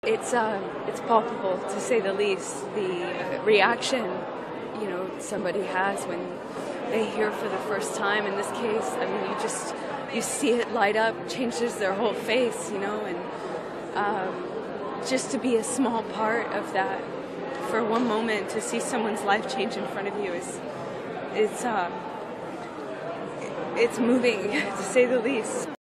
It's palpable, to say the least. The reaction, somebody has when they hear for the first time. In this case, I mean, you see it light up, changes their whole face, and just to be a small part of that for one moment, to see someone's life change in front of you it's moving, to say the least.